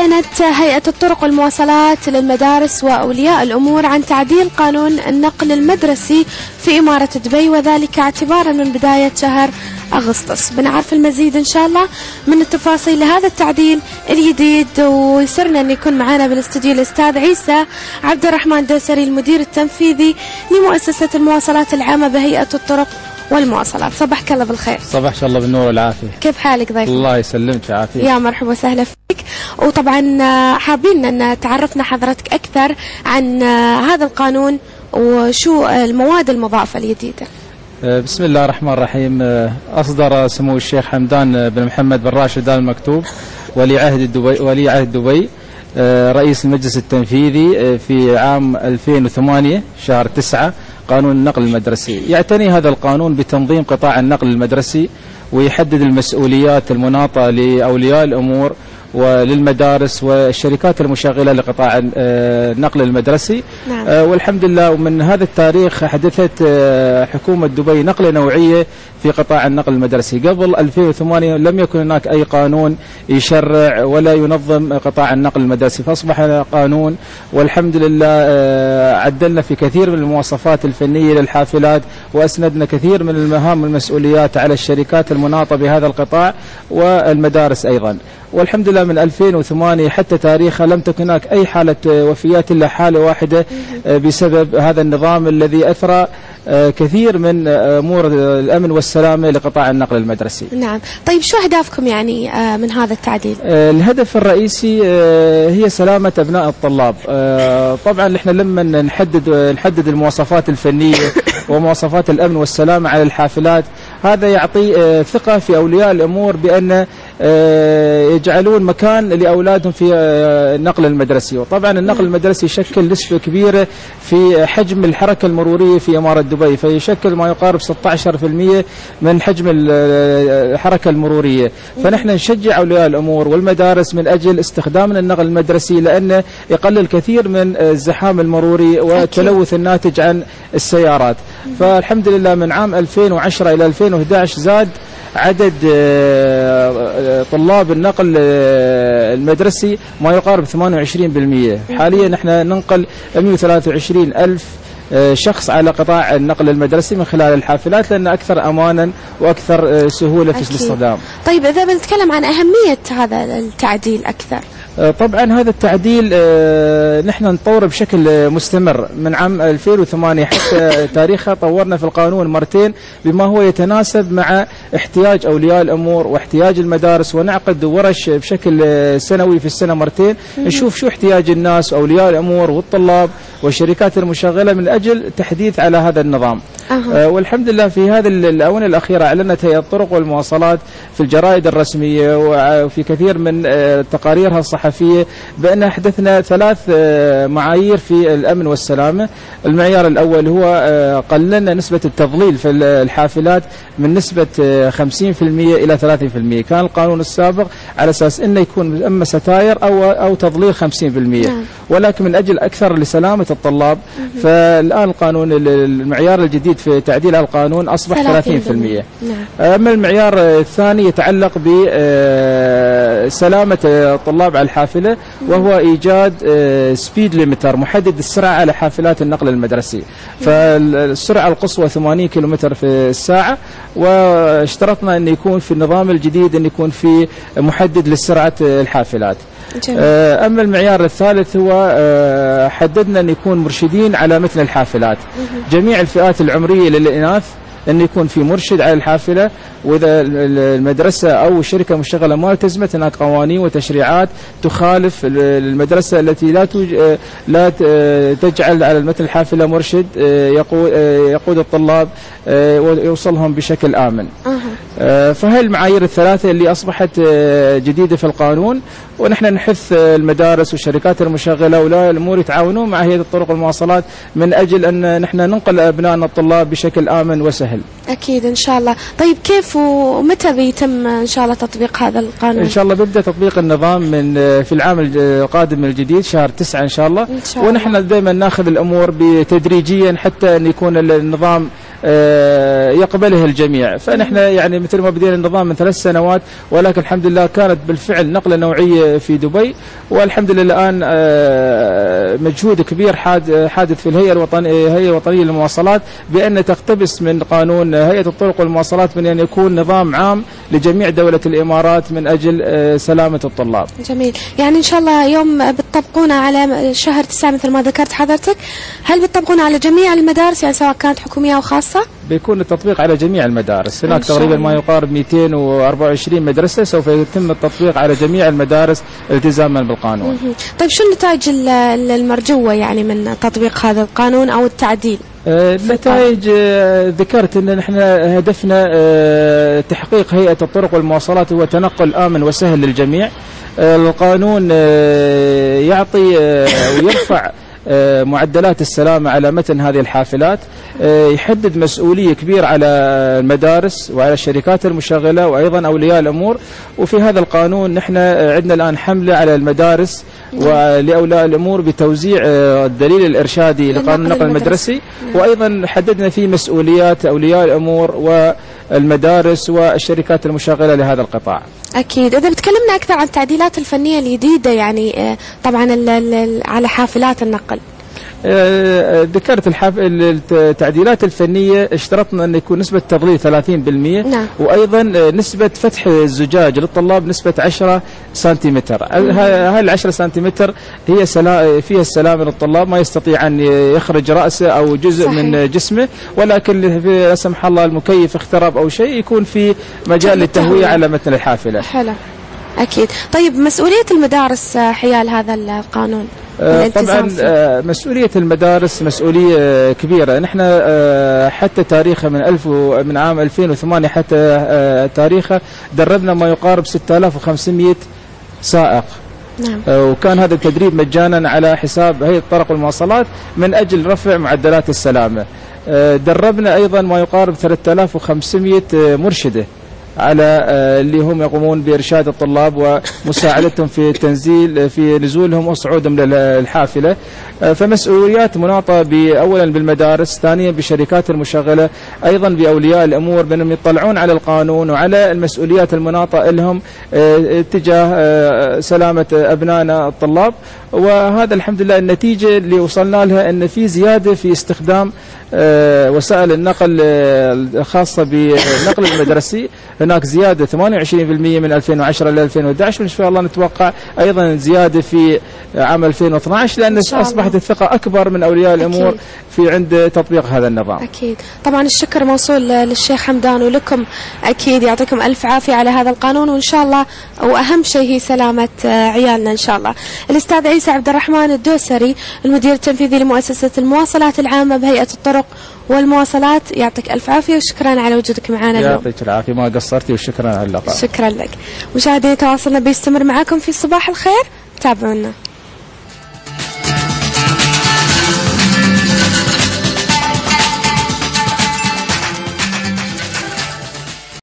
أعلنت هيئة الطرق والمواصلات للمدارس وأولياء الأمور عن تعديل قانون النقل المدرسي في إمارة دبي، وذلك اعتبارا من بداية شهر أغسطس. بنعرف المزيد إن شاء الله من التفاصيل لهذا التعديل الجديد، ويسرنا أن يكون معنا بالاستوديو الأستاذ عيسى عبد الرحمن دوسري المدير التنفيذي لمؤسسة المواصلات العامة بهيئة الطرق والمواصلات. صباحك الله بالخير. صباح الله بالنور والعافية. كيف حالك ضيف؟ الله يسلمك عافية. يا مرحبا وسهلا فيك. وطبعا حابين أن تعرفنا حضرتك أكثر عن هذا القانون وشو المواد المضافة الجديدة. بسم الله الرحمن الرحيم. أصدر سمو الشيخ حمدان بن محمد بن راشد آل مكتوم ولي عهد دبي رئيس المجلس التنفيذي في عام 2008 شهر 9 قانون النقل المدرسي. يعتني هذا القانون بتنظيم قطاع النقل المدرسي، ويحدد المسؤوليات المناطة لأولياء الأمور وللمدارس والشركات المشغلة لقطاع النقل المدرسي. نعم. والحمد لله، ومن هذا التاريخ حدثت حكومة دبي نقلة نوعية في قطاع النقل المدرسي. قبل 2008 لم يكن هناك أي قانون يشرع ولا ينظم قطاع النقل المدرسي، فأصبح قانون، والحمد لله عدلنا في كثير من المواصفات الفنية للحافلات، وأسندنا كثير من المهام والمسؤوليات على الشركات المناطة بهذا القطاع والمدارس أيضا. والحمد لله من 2008 حتى تاريخها لم تكن هناك أي حالة وفيات إلا حالة واحدة بسبب هذا النظام الذي أثرى كثير من أمور الأمن والسلامة لقطاع النقل المدرسي. نعم. طيب شو أهدافكم يعني من هذا التعديل؟ الهدف الرئيسي هي سلامة أبناء الطلاب. طبعا نحن لما نحدد المواصفات الفنية ومواصفات الأمن والسلامة على الحافلات، هذا يعطي ثقة في أولياء الأمور بأن يجعلون مكان لأولادهم في النقل المدرسي. وطبعا النقل المدرسي يشكل نسبة كبيرة في حجم الحركة المرورية في إمارة دبي، فيشكل ما يقارب 16% من حجم الحركة المرورية. فنحن نشجع أولياء الأمور والمدارس من أجل استخدام النقل المدرسي، لأنه يقلل كثير من الزحام المروري والتلوث الناتج عن السيارات. فالحمد لله من عام 2010 إلى 2011 زاد عدد طلاب النقل المدرسي ما يقارب 28%. حاليا نحن ننقل 123 ألف شخص على قطاع النقل المدرسي من خلال الحافلات، لأن أكثر أمانا وأكثر سهولة في الاستخدام. طيب إذا بنتكلم عن أهمية هذا التعديل أكثر. طبعا هذا التعديل نحن نطور بشكل مستمر من عام 2008 حتى تاريخها. طورنا في القانون مرتين بما هو يتناسب مع احتياج أولياء الأمور واحتياج المدارس، ونعقد ورش بشكل سنوي في السنة مرتين نشوف شو احتياج الناس وأولياء الأمور والطلاب والشركات المشغلة من أجل تحديث على هذا النظام. والحمد لله في هذه الآونة الأخيرة أعلنت هيئة الطرق والمواصلات في الجرائد الرسمية وفي كثير من تقاريرها الصحفية بأن أحدثنا 3 معايير في الأمن والسلامة. المعيار الأول هو قللنا نسبة التضليل في الحافلات من نسبة 50% إلى 30%. كان القانون السابق على أساس أنه يكون إما ستاير أو تضليل 50%، ولكن من أجل أكثر لسلامة الطلاب فالآن القانون المعيار الجديد في تعديل القانون أصبح 30%. أما المعيار الثاني يتعلق بسلامة الطلاب على الحافلة، وهو إيجاد سبيد ليمتر محدد السرعة على حافلات النقل المدرسي. فالسرعة القصوى 80 كيلومتر في الساعة، واشترطنا أن يكون في النظام الجديد أن يكون في محدد لسرعة الحافلات. أما المعيار الثالث هو حددنا أن يكون مرشدين على متن الحافلات. جميع الفئات العمرية للإناث أن يكون في مرشد على الحافلة، وإذا المدرسة أو الشركة المشغلة ما التزمت، هناك قوانين وتشريعات تخالف المدرسة التي لا تجعل على المتن الحافلة مرشد يقود الطلاب ويوصلهم بشكل آمن. فهي المعايير الثلاثة اللي أصبحت جديدة في القانون، ونحن نحث المدارس والشركات المشغلة ولاء الأمور يتعاونون مع هيئة الطرق والمواصلات من أجل أن نحن ننقل أبنائنا الطلاب بشكل آمن وسهل. أكيد إن شاء الله. طيب كيف ومتى بيتم إن شاء الله تطبيق هذا القانون؟ إن شاء الله بيبدأ تطبيق النظام في العام القادم الجديد شهر 9 إن شاء الله. ونحن دائما ناخذ الأمور بتدريجيا حتى أن يكون النظام يقبله الجميع. فنحن يعني مثل ما بدينا النظام من 3 سنوات، ولكن الحمد لله كانت بالفعل نقلة نوعية في دبي، والحمد لله الآن مجهود كبير حادث في الهيئة الوطنية للمواصلات بأن تقتبس من قانون هيئة الطرق والمواصلات من أن يكون نظام عام لجميع دولة الإمارات من أجل سلامة الطلاب. جميل. يعني إن شاء الله يوم بتطبقون على شهر 9 مثل ما ذكرت حضرتك، هل بتطبقون على جميع المدارس يعني سواء كانت حكومية أو خاصة؟ بيكون التطبيق على جميع المدارس، هناك تقريبا ما يقارب 224 مدرسة سوف يتم التطبيق على جميع المدارس التزاما بالقانون. طيب شو النتائج المرجوة يعني من تطبيق هذا القانون أو التعديل؟ النتائج ذكرت ان نحن هدفنا تحقيق هيئة الطرق والمواصلات هو تنقل آمن وسهل للجميع. القانون يعطي ويرفع معدلات السلامة على متن هذه الحافلات، يحدد مسؤولية كبيرة على المدارس وعلى الشركات المشغلة وأيضا أولياء الأمور. وفي هذا القانون نحن عندنا الآن حملة على المدارس ولأولياء الأمور بتوزيع الدليل الإرشادي لقانون النقل المدرسي، وأيضا حددنا فيه مسؤوليات أولياء الأمور والمدارس والشركات المشغلة لهذا القطاع. أكيد. إذا بتكلمنا أكثر عن التعديلات الفنية الجديدة يعني طبعا على حافلات النقل، ذكرت التعديلات الفنية اشترطنا أن يكون نسبة تضليل 30%. نعم. وأيضا نسبة فتح الزجاج للطلاب نسبة 10 سنتيمتر. هاي 10 سنتيمتر هي فيها السلامة للطلاب، ما يستطيع أن يخرج رأسه أو جزء صحيح. من جسمه، ولكن لا سمح الله المكيف اخترب أو شيء يكون في مجال للتهوية على متن الحافلة. حلو. أكيد. طيب مسؤولية المدارس حيال هذا القانون؟ طبعا مسؤولية المدارس مسؤولية كبيرة. نحن حتى تاريخه من عام 2008 حتى تاريخه دربنا ما يقارب 6500 سائق. نعم. وكان هذا التدريب مجانا على حساب هيئة الطرق والمواصلات من أجل رفع معدلات السلامة. دربنا أيضا ما يقارب 3500 مرشدة على اللي هم يقومون بإرشاد الطلاب ومساعدتهم في نزولهم وصعودهم للحافلة. فمسؤوليات مناطة أولا بالمدارس، ثانيا بالشركات المشغلة، أيضا بأولياء الأمور بأنهم يطلعون على القانون وعلى المسؤوليات المناطة لهم تجاه سلامة أبنائنا الطلاب. وهذا الحمد لله النتيجة اللي وصلنا لها أن في زيادة في استخدام وسائل النقل الخاصة بالنقل المدرسي، هناك زيادة 28% من 2010 إلى 2011، وإن شاء الله نتوقع أيضا زيادة في عام 2012 لأن أصبحت الثقة أكبر من أولياء الأمور في عند تطبيق هذا النظام. أكيد. طبعا الشكر موصول للشيخ حمدان ولكم، أكيد يعطيكم ألف عافية على هذا القانون، وإن شاء الله وأهم شيء هي سلامة عيالنا إن شاء الله. الأستاذ عيسى عبد الرحمن الدوسري المدير التنفيذي لمؤسسة المواصلات العامة بهيئة الطرق والمواصلات، يعطيك ألف عافية وشكرا على وجودك معنا اليوم. يعطيك العافية، ما قصرتي، وشكرا على اللقاء. شكرا لك. مشاهدينا تواصلنا بيستمر معكم في صباح الخير، تابعونا.